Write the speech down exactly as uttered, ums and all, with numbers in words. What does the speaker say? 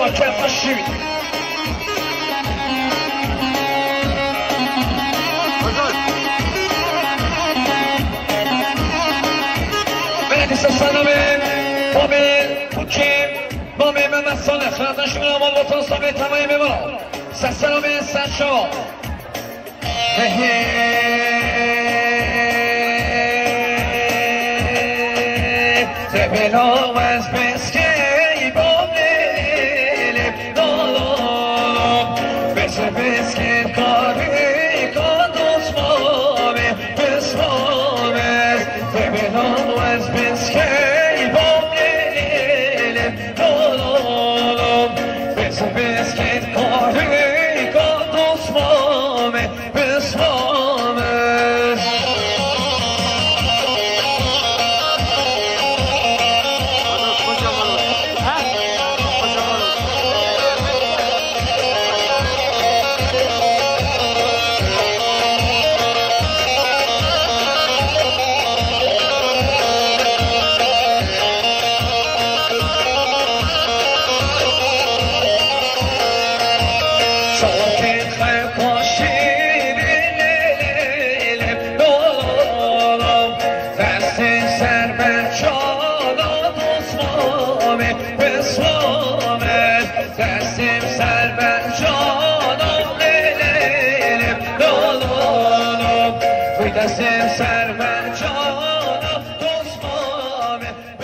که باشید بلدی سسانمه بامه پوکیم بامه من مسال خلطنش میرم آل وطن سامه تمایی میبارم سسانمه سشا تبلو از بسکی بامه دالام بس بسکی کاری کادوس بامه بس بامه تبلو از بسکی بامه دالام بس بسکی کاری کادوس بامه بس بامه دستم سر بر جانم دوست بامه